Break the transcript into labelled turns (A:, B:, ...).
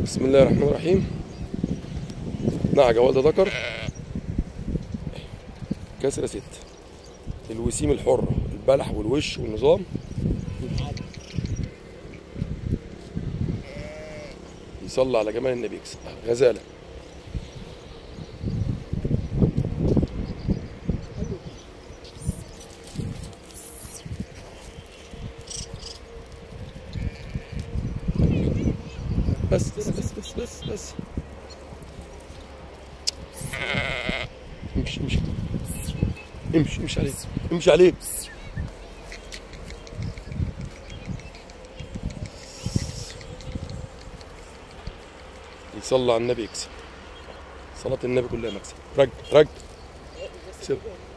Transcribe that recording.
A: بسم الله الرحمن الرحيم. نعجة والدة ذكر، كسرة ست، الوسيم الحرة، البلح والوش والنظام. يصلي على جمال النبي يكسب. غزالة بس بس بس بس بس بس. امشي امشي امشي امشي عليه، امشي عليه. يصلي على النبي يكسب. صلاة النبي كلها مكسب. رج رج.